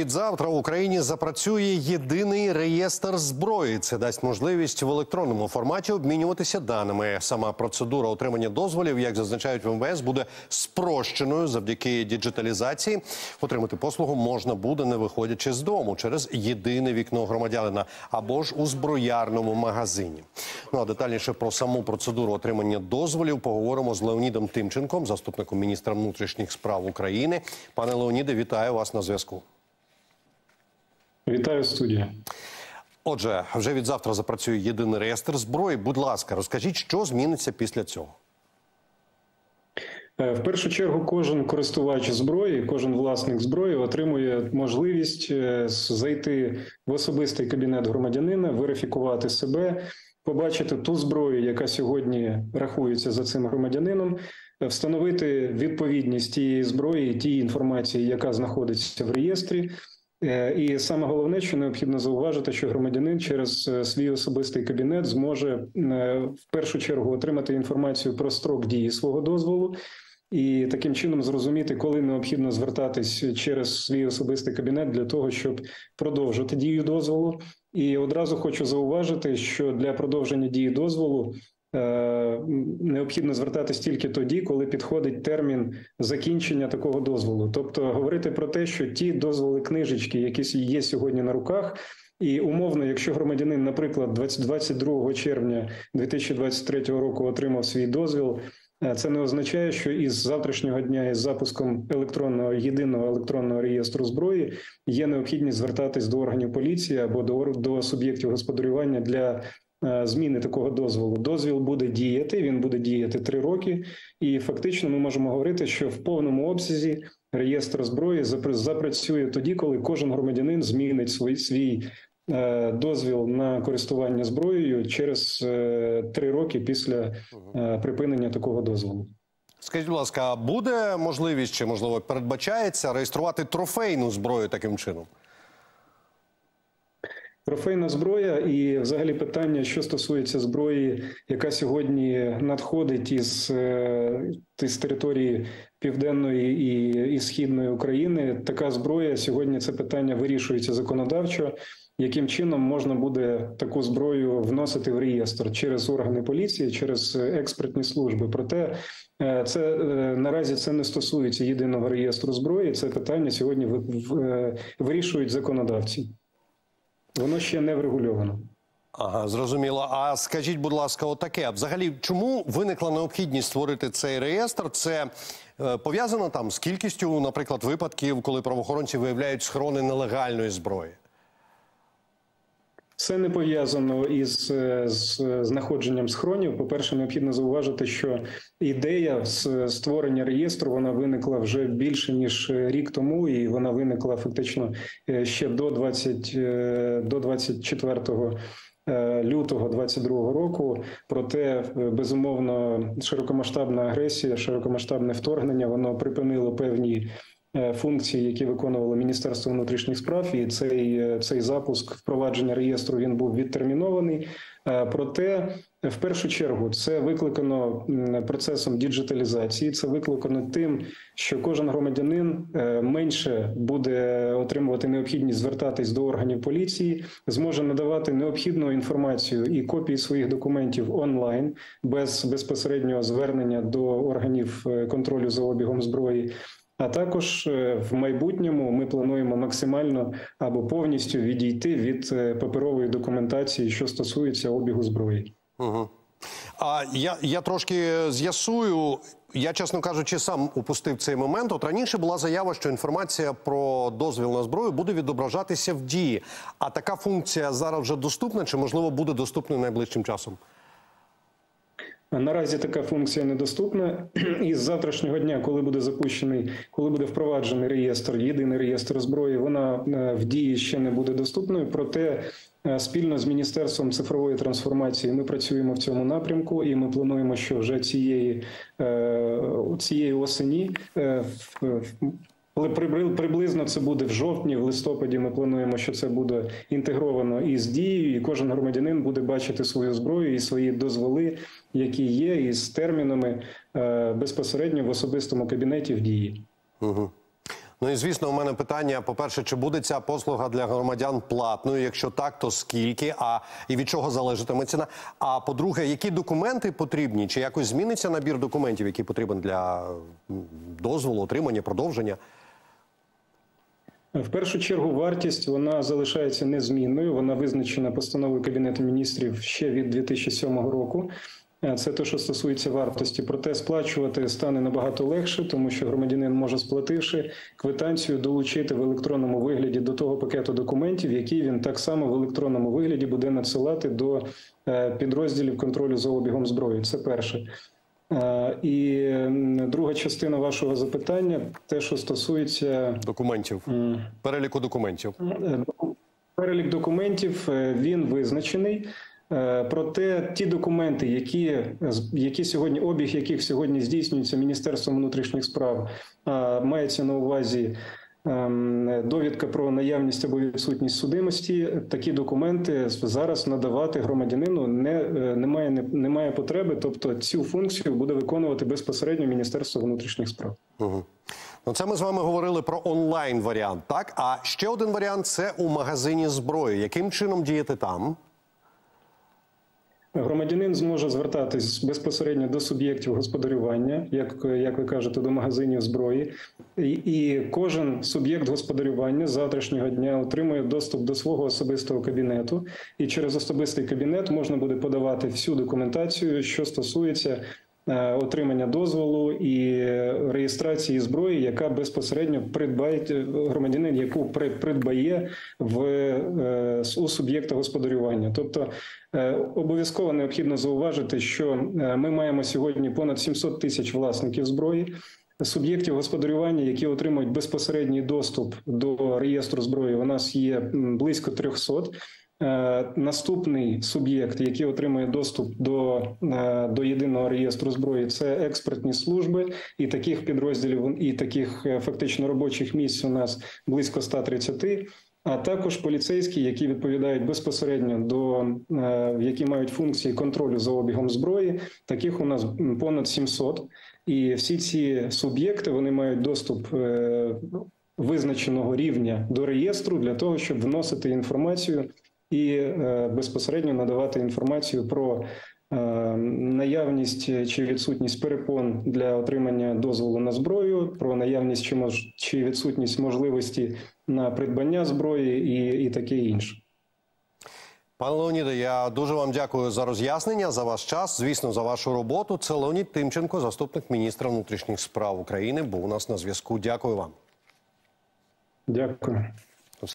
від завтра в Україні запрацює єдиний реєстр зброї. Це дасть можливість в електронному форматі обмінюватися даними. Сама процедура отримання дозволів, як зазначають в МВС, буде спрощеною завдяки діджиталізації. Отримати послугу можна буде, не виходячи з дому, через єдине вікно громадянина або ж у зброярному магазині. Ну а детальніше про саму процедуру отримання дозволів поговоримо з Леонідом Тимченком, заступником міністра внутрішніх справ України. Пане Леоніде, вітаю вас на зв'язку. Вітаю, студія. Отже, вже від завтра запрацює єдиний реєстр зброї. Будь ласка, розкажіть, що зміниться після цього? В першу чергу кожен користувач зброї, кожен власник зброї отримує можливість зайти в особистий кабінет громадянина, верифікувати себе, побачити ту зброю, яка сьогодні рахується за цим громадянином, встановити відповідність тієї зброї, тієї інформації, яка знаходиться в реєстрі. І саме головне, що необхідно зауважити, що громадянин через свій особистий кабінет зможе в першу чергу отримати інформацію про строк дії свого дозволу і таким чином зрозуміти, коли необхідно звертатись через свій особистий кабінет для того, щоб продовжити дію дозволу. І одразу хочу зауважити, що для продовження дії дозволу необхідно звертатись тільки тоді, коли підходить термін закінчення такого дозволу. Тобто говорити про те, що ті дозволи-книжечки, які є сьогодні на руках, і умовно, якщо громадянин, наприклад, 22 червня 2023 року отримав свій дозвіл, це не означає, що із завтрашнього дня, із запуском єдиного електронного реєстру зброї, є необхідність звертатись до органів поліції або до суб'єктів господарювання для зміни такого дозволу. Дозвіл буде діяти, він буде діяти 3 роки, і фактично ми можемо говорити, що в повному обсязі реєстр зброї запрацює тоді, коли кожен громадянин змінить свій дозвіл на користування зброєю через 3 роки після припинення такого дозволу. Скажіть, будь ласка, буде можливість, чи, можливо, передбачається реєструвати трофейну зброю таким чином? Трофейна зброя і взагалі питання, що стосується зброї, яка сьогодні надходить із території Південної і Східної України. Така зброя сьогодні, це питання вирішується законодавчо. Яким чином можна буде таку зброю вносити в реєстр через органи поліції, через експертні служби. Проте наразі це не стосується єдиного реєстру зброї. Це питання сьогодні вирішують законодавці. Воно ще не врегульовано. Ага, зрозуміло. А скажіть, будь ласка, отаке. Взагалі, чому виникла необхідність створити цей реєстр? Це пов'язано там з кількістю, наприклад, випадків, коли правоохоронці виявляють схорони нелегальної зброї? Це не пов'язано із знаходженням схоронів. По-перше, необхідно зауважити, що ідея створення реєстру, вона виникла вже більше, ніж рік тому, і вона виникла фактично ще до 24 лютого 2022 року. Проте, безумовно, широкомасштабна агресія, широкомасштабне вторгнення, воно припинило певні функції, які виконувало Міністерство внутрішніх справ, і цей запуск впровадження реєстру, він був відтермінований. Проте, в першу чергу, це викликано процесом діджиталізації, це викликано тим, що кожен громадянин менше буде отримувати необхідність звертатись до органів поліції, зможе надавати необхідну інформацію і копії своїх документів онлайн, без безпосереднього звернення до органів контролю за обігом зброї. А також в майбутньому ми плануємо максимально або повністю відійти від паперової документації, що стосується обігу зброї. Угу. А я трошки з'ясую, я, чесно кажучи, сам упустив цей момент. От раніше була заява, що інформація про дозвіл на зброю буде відображатися в дії. А така функція зараз вже доступна, чи, можливо, буде доступною найближчим часом? Наразі така функція недоступна. І з завтрашнього дня, коли буде впроваджений реєстр, єдиний реєстр зброї, вона в дії ще не буде доступною. Проте спільно з Міністерством цифрової трансформації ми працюємо в цьому напрямку, і ми плануємо, що вже цієї осені, приблизно це буде в жовтні, в листопаді ми плануємо, що це буде інтегровано із дією, і кожен громадянин буде бачити свою зброю і свої дозволи, які є, із термінами безпосередньо в особистому кабінеті в дії. Угу. Ну і, звісно, у мене питання, по-перше, чи буде ця послуга для громадян платною? Якщо так, то скільки? І від чого залежатиме ціна? А по-друге, які документи потрібні? Чи якось зміниться набір документів, який потрібен для дозволу, отримання, продовження? В першу чергу вартість вона залишається незмінною. Вона визначена постановою Кабінету міністрів ще від 2007 року. Це те, що стосується вартості. Проте сплачувати стане набагато легше, тому що громадянин може, сплативши квитанцію, долучити в електронному вигляді до того пакету документів, які він так само в електронному вигляді буде надсилати до підрозділів контролю за обігом зброї. Це перше. І друга частина вашого запитання, те, що стосується Документів. Переліку документів. Перелік документів, він визначений. Проте ті документи, які сьогодні, обіг яких сьогодні здійснюється Міністерством внутрішніх справ, мається на увазі довідка про наявність або відсутність судимості, такі документи зараз надавати громадянину немає потреби, тобто цю функцію буде виконувати безпосередньо Міністерство внутрішніх справ. Угу. Ну, це ми з вами говорили про онлайн-варіант, так? А ще один варіант – це у магазині зброї. Яким чином діяти там? Громадянин зможе звертатись безпосередньо до суб'єктів господарювання, як ви кажете, до магазинів зброї. І кожен суб'єкт господарювання з завтрашнього дня отримує доступ до свого особистого кабінету. І через особистий кабінет можна буде подавати всю документацію, що стосується отримання дозволу і реєстрації зброї, яка безпосередньо громадянин, яку придбає у суб'єкта господарювання. Тобто обов'язково необхідно зауважити, що ми маємо сьогодні понад 700 тисяч власників зброї, суб'єктів господарювання, які отримують безпосередній доступ до реєстру зброї. У нас є близько 300. Наступний суб'єкт, який отримує доступ до єдиного реєстру зброї, це експертні служби, і таких підрозділів, і таких фактично робочих місць у нас близько 130, а також поліцейські, які відповідають безпосередньо які мають функції контролю за обігом зброї, таких у нас понад 700. І всі ці суб'єкти, вони мають доступ визначеного рівня до реєстру для того, щоб вносити інформацію і безпосередньо надавати інформацію про наявність чи відсутність перепон для отримання дозволу на зброю, про наявність чи відсутність можливості на придбання зброї і таке інше. Пане Леоніде, я дуже вам дякую за роз'яснення, за ваш час, звісно, за вашу роботу. Це Леонід Тимченко, заступник міністра внутрішніх справ України, був у нас на зв'язку. Дякую вам. Дякую.